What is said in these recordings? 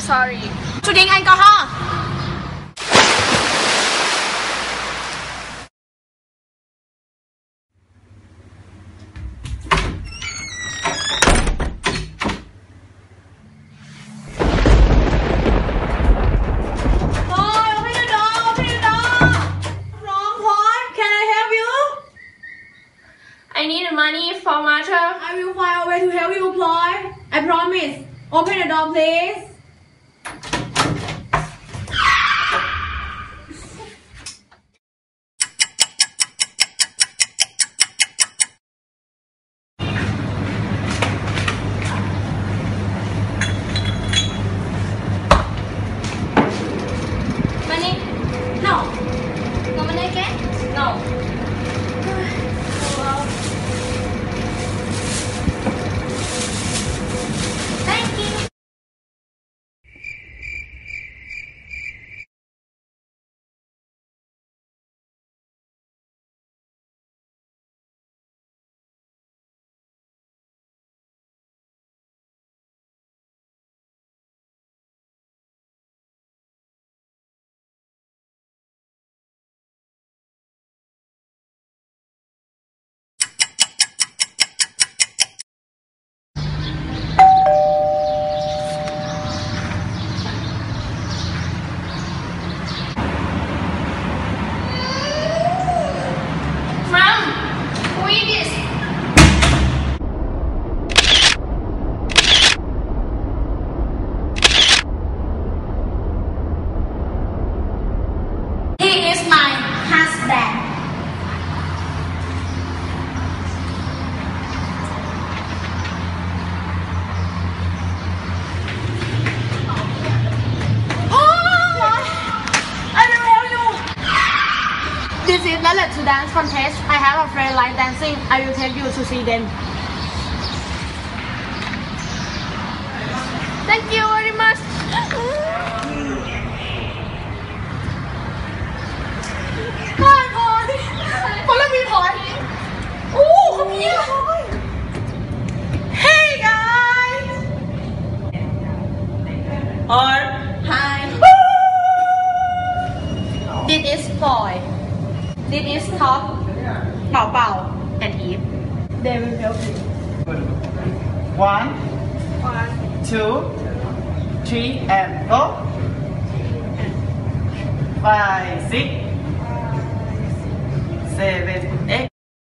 sorry. To drink alcohol. I need money for matter. I will find a way to help you, Ploy. I promise. Open the door, please. Money? No. No money again? No. Thank you. Mom, who is this? He is my husband. This is Let to Dance contest. I have a friend like dancing. I will take you to see them. Thank you very much. พอยคนละมีพอยโอ้เขามีพอย Hey guys. Or hi. This is boy. This is top. เป่าเป่า and Eve. They will help you. 1, 2, 3, and go. 5, 6, 7, 8.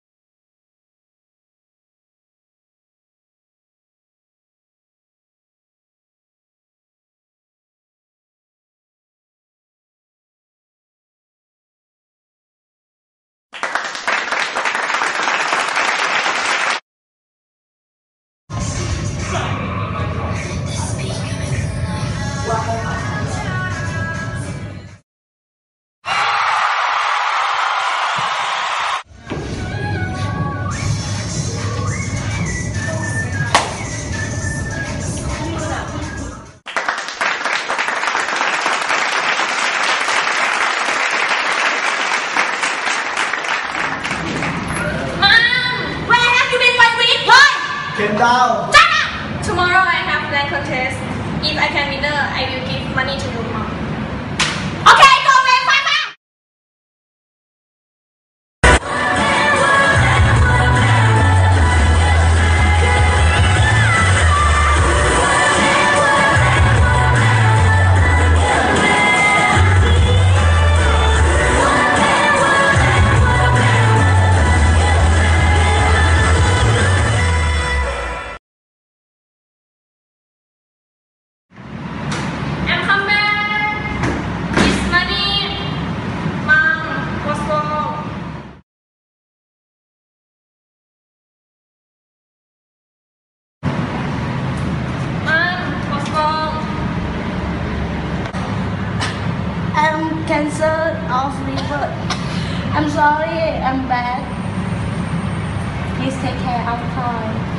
Came down. Tomorrow I have dance contest. If I can winner, I will give money to you, mom. Okay, go away, Papa. I'm coming back. It's money. Mom, what's wrong? Mom, what's wrong? I'm cancer of liver. I'm sorry. I'm bad. Please take care of time.